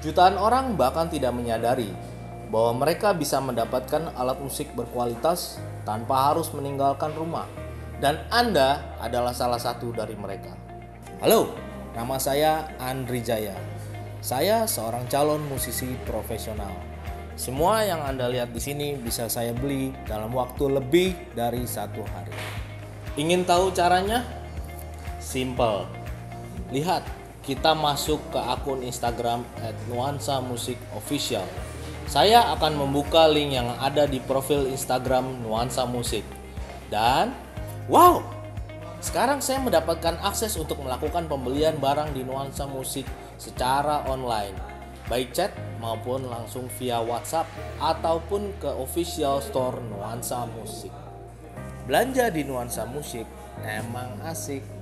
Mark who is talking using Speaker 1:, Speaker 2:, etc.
Speaker 1: Jutaan orang bahkan tidak menyadari bahwa mereka bisa mendapatkan alat musik berkualitas tanpa harus meninggalkan rumah. Dan Anda adalah salah satu dari mereka. Halo, nama saya Andri Jaya. Saya seorang calon musisi profesional. Semua yang Anda lihat di sini bisa saya beli dalam waktu lebih dari 1 hari. Ingin tahu caranya? Simple. Lihat, kita masuk ke akun Instagram @nuansamusikofficial. Saya akan membuka link yang ada di profil Instagram Nuansa Musik. Dan wow, sekarang saya mendapatkan akses untuk melakukan pembelian barang di Nuansa Musik secara online, baik chat maupun langsung via WhatsApp ataupun ke official store Nuansa Musik. Belanja di Nuansa Musik emang asik.